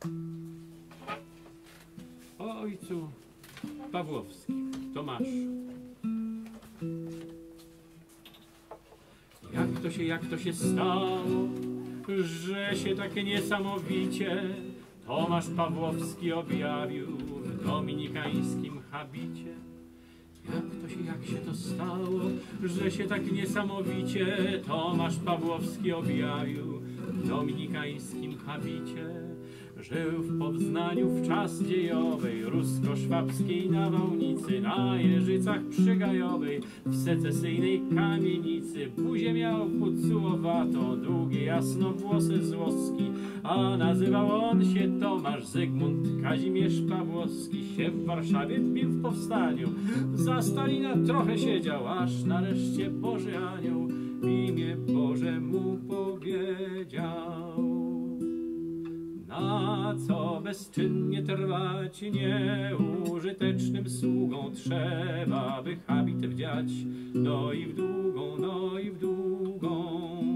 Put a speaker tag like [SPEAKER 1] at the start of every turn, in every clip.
[SPEAKER 1] O ojcu Pawłowskim, Tomaszu. Jak to się stało, że się tak niesamowicie Tomasz Pawłowski objawił w dominikańskim habicie? Jak się to stało, że się tak niesamowicie Tomasz Pawłowski objawił w dominikańskim habicie? Żył w Poznaniu w czas dziejowej, rusko-szwabskiej nawałnicy, na Jeżycach przygajowej, w secesyjnej kamienicy. Buzię miał pucułowatą, długie jasnowłosy złoski, a nazywał on się Tomasz Zygmunt Kazimierz Pawłowski. Się w Warszawie bił w powstaniu, za Stalina trochę siedział, aż nareszcie Boży Anioł w imię Boże mu powiedział: na co bezczynnie trwać, nieużytecznym sługą trzeba by habit wdziać, no i w długą, no i w długą.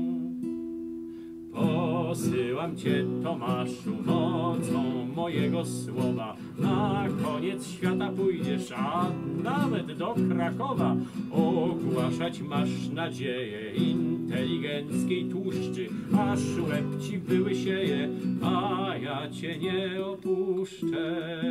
[SPEAKER 1] Posyłam cię, Tomaszu, mocą mojego słowa, na koniec świata pójdziesz, a nawet do Krakowa. Ogłaszać masz nadzieję inteligenckiej tłuszczy, aż łeb ci wyłysieje, a ja cię nie opuszczę.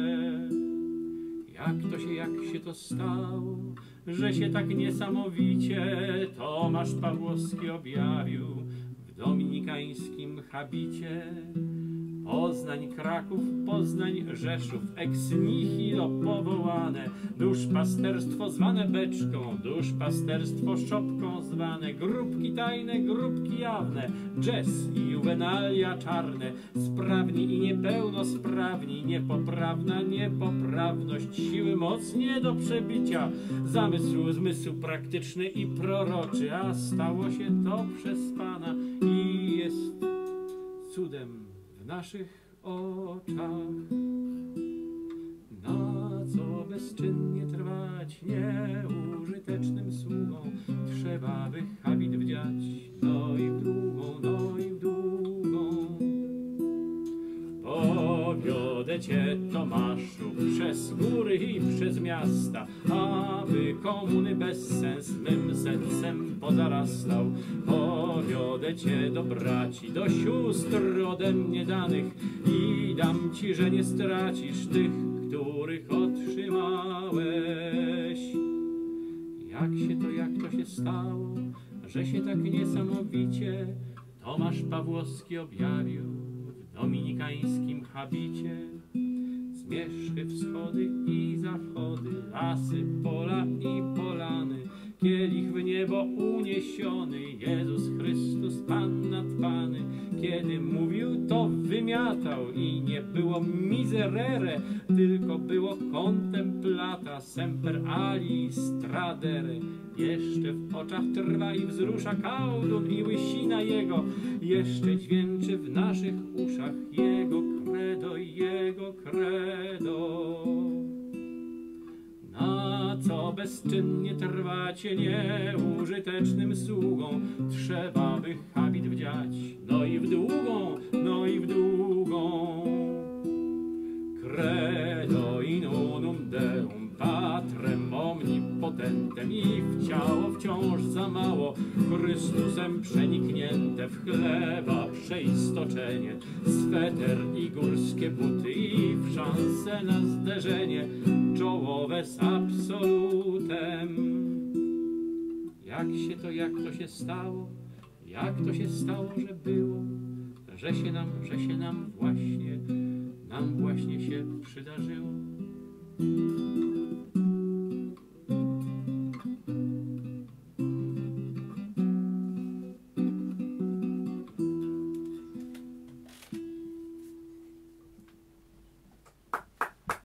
[SPEAKER 1] Jak się to stało, że się tak niesamowicie Tomasz Pawłowski objawił w dominikańskim habicie? Poznań, Kraków, Poznań, Rzeszów, ex nihilo powołane, duszpasterstwo zwane beczką, duszpasterstwo szopką zwane, grupki tajne, grupki jawne, jazz i juwenalia czarne, sprawni i niepełnosprawni, niepoprawna niepoprawność, siły moc nie do przebicia, zamysł, zmysł praktyczny i proroczy, a stało się to przez Pana i jest cudem w naszych oczach. Na co bezczynnie trwać, nieużytecznym sługą trzeba by habit wdziać, no i w długą, no i w długą. Powiodę cię, Tomaszu, przez góry i przez miasta, aby komuny bezsens mym sensem pozarastał. Powiodę cię do braci, do sióstr ode mnie danych i dam ci, że nie stracisz tych, których otrzymałeś. Jak to się stało, że się tak niesamowicie Tomasz Pawłowski objawił w dominikańskim habicie? Zmierzchy, wschody i zachody, lasy, pola i polany, kielich w niebo uniesiony, Jezus Chrystus, Pan nad Pany. Kiedy mówił, to wymiatał i nie było miserere, tylko było contemplata, semper alis tradere. Jeszcze w oczach trwa i wzrusza kałdun i łysina jego, jeszcze dźwięczy w naszych uszach jego credo, jego credo. Na co bezczynnie trwać, nieużytecznym sługą trzeba by habit wdziać, no i w długą, no i w długą. Credo in unum Deum Patrem omnipotentem i w ciało wciąż za mało, Chrystusem przeniknięte, w chleba przeistoczenie, sweter i górskie buty i w szansę na zderzenie czołowe z absolutem. Jak to się stało, że było, że się nam właśnie się przydarzyło?